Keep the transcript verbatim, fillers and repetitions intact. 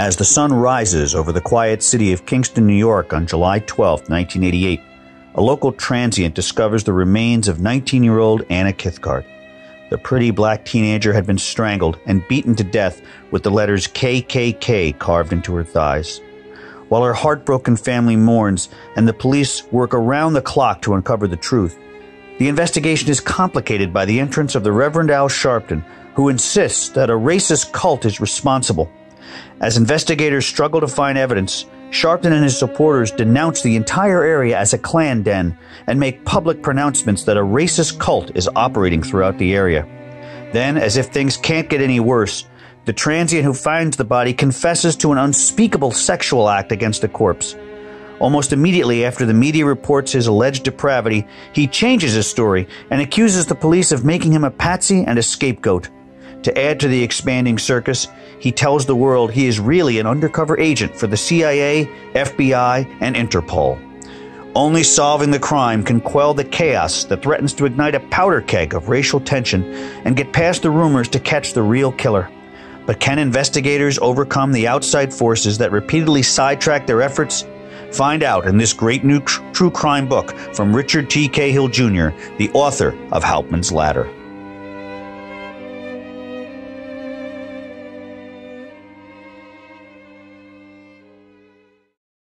As the sun rises over the quiet city of Kingston, New York on July twelfth, nineteen eighty-eight, a local transient discovers the remains of nineteen-year-old Anna Kithcart. The pretty black teenager had been strangled and beaten to death with the letters K K K carved into her thighs. While her heartbroken family mourns and the police work around the clock to uncover the truth, the investigation is complicated by the entrance of the Reverend Al Sharpton, who insists that a racist cult is responsible. As investigators struggle to find evidence, Sharpton and his supporters denounce the entire area as a Klan den and make public pronouncements that a racist cult is operating throughout the area. Then, as if things can't get any worse, the transient who finds the body confesses to an unspeakable sexual act against a corpse. Almost immediately after the media reports his alleged depravity, he changes his story and accuses the police of making him a patsy and a scapegoat. To add to the expanding circus, he tells the world he is really an undercover agent for the C I A, F B I, and Interpol. Only solving the crime can quell the chaos that threatens to ignite a powder keg of racial tension and get past the rumors to catch the real killer. But can investigators overcome the outside forces that repeatedly sidetrack their efforts? Find out in this great new tr- true crime book from Richard T. Cahill, Junior, the author of Hauptman's Ladder.